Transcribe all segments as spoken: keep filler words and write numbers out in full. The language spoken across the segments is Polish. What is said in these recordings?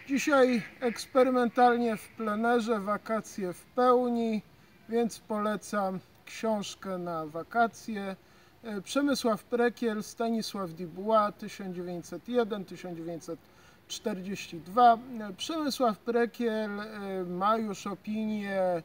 Dzisiaj eksperymentalnie w plenerze, wakacje w pełni, więc polecam książkę na wakacje. Przemysław Prekiel, Stanisław Dubois, tysiąc dziewięćset jeden do tysiąc dziewięćset czterdziestego drugiego. Przemysław Prekiel ma już opinię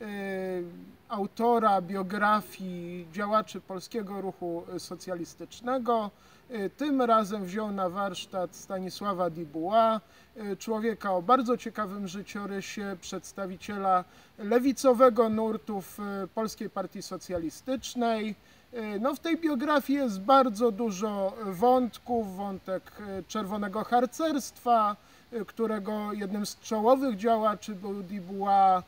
autora biografii działaczy polskiego ruchu socjalistycznego. Tym razem wziął na warsztat Stanisława Duboisa, człowieka o bardzo ciekawym życiorysie, przedstawiciela lewicowego nurtu w Polskiej Partii Socjalistycznej. No, w tej biografii jest bardzo dużo wątków, wątek czerwonego harcerstwa, którego jednym z czołowych działaczy był Dubois,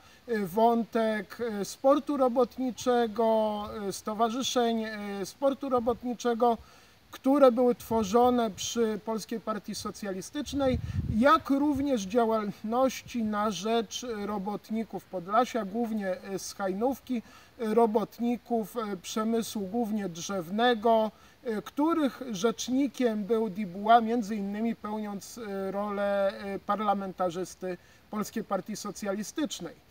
wątek sportu robotniczego, stowarzyszeń sportu robotniczego, które były tworzone przy Polskiej Partii Socjalistycznej, jak również działalności na rzecz robotników Podlasia, głównie z Hajnówki, robotników przemysłu głównie drzewnego, których rzecznikiem był Dubois, między innymi pełniąc rolę parlamentarzysty Polskiej Partii Socjalistycznej.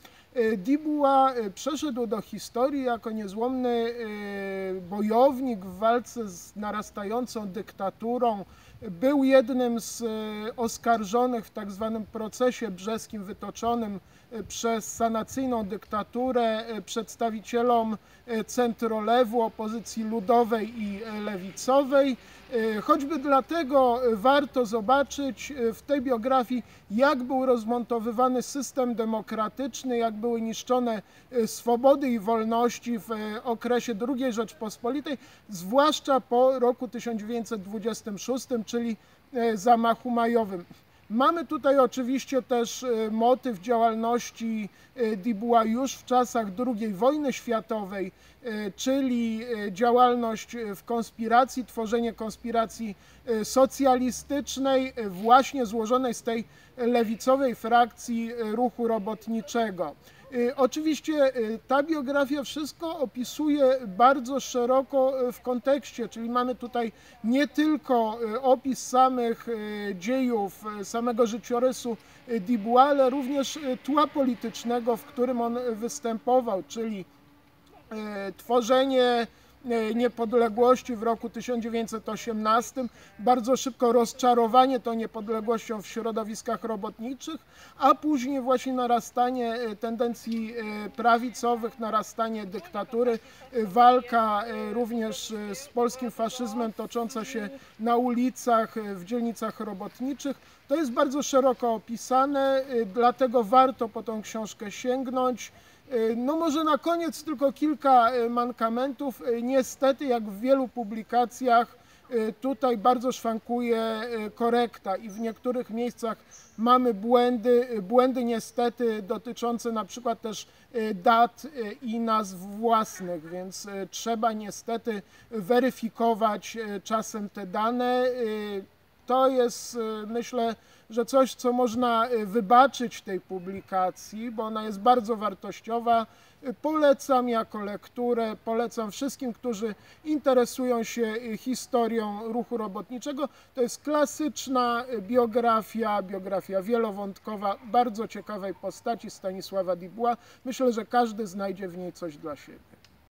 Dubois przeszedł do historii jako niezłomny bojownik w walce z narastającą dyktaturą. Był jednym z oskarżonych w tak zwanym procesie brzeskim wytoczonym przez sanacyjną dyktaturę przedstawicielom centrolewu, opozycji ludowej i lewicowej. Choćby dlatego warto zobaczyć w tej biografii, jak był rozmontowywany system demokratyczny, jak były niszczone swobody i wolności w okresie drugiej Rzeczpospolitej, zwłaszcza po roku tysiąc dziewięćset dwudziestym szóstym, czyli zamachu majowym. Mamy tutaj oczywiście też motyw działalności Duboisa już w czasach drugiej wojny światowej, czyli działalność w konspiracji, tworzenie konspiracji socjalistycznej, właśnie złożonej z tej lewicowej frakcji ruchu robotniczego. Oczywiście ta biografia wszystko opisuje bardzo szeroko w kontekście, czyli mamy tutaj nie tylko opis samych dziejów, samego życiorysu Duboisa, ale również tła politycznego, w którym on występował, czyli tworzenie niepodległości w roku tysiąc dziewięćset osiemnastym, bardzo szybko rozczarowanie tą niepodległością w środowiskach robotniczych, a później właśnie narastanie tendencji prawicowych, narastanie dyktatury, walka również z polskim faszyzmem tocząca się na ulicach, w dzielnicach robotniczych. To jest bardzo szeroko opisane, dlatego warto po tą książkę sięgnąć. No może na koniec tylko kilka mankamentów. Niestety, jak w wielu publikacjach, tutaj bardzo szwankuje korekta i w niektórych miejscach mamy błędy, błędy niestety dotyczące na przykład też dat i nazw własnych, więc trzeba niestety weryfikować czasem te dane. To jest, myślę, że coś, co można wybaczyć tej publikacji, bo ona jest bardzo wartościowa. Polecam jako lekturę, polecam wszystkim, którzy interesują się historią ruchu robotniczego. To jest klasyczna biografia, biografia wielowątkowa, bardzo ciekawej postaci Stanisława Duboisa. Myślę, że każdy znajdzie w niej coś dla siebie.